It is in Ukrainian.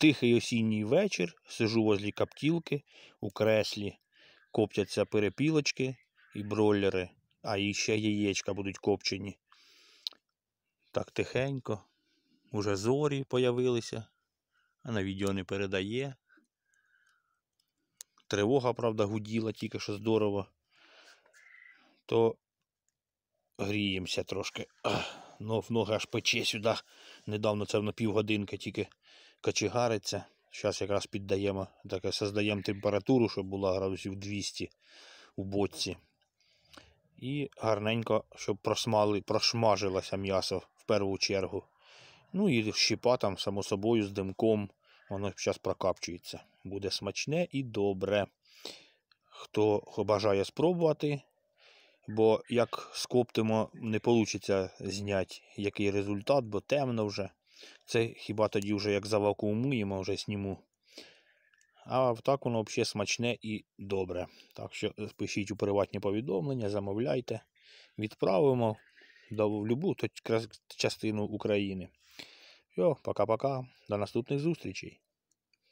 тихий осінній вечір, сижу возле коптілки, у креслі коптяться перепілочки і бройлери, а і ще яєчка будуть копчені. Так тихенько, уже зорі появилися, а на відео не передає. Тривога, правда, гуділа, тільки що здорово. То гріємося трошки. В ноги аж пече сюди. Недавно це на півгодинки тільки кочегариться. Зараз якраз піддаємо, таке создаємо температуру, щоб була градусів 200 у бочці. І гарненько, щоб прошмажилося м'ясо в першу чергу. Ну і щіпа там, само собою, з димком. Воно зараз прокапчується. Буде смачне і добре. Хто бажає спробувати, бо як скоптимо, не вийде зняти який результат, бо темно вже. Це хіба тоді вже як завакуумуємо, вже зніму. А так воно взагалі смачне і добре. Так що пишіть у приватні повідомлення, замовляйте. Відправимо в будь-яку частину України. Все, пока-пока. До наступних зустрічей.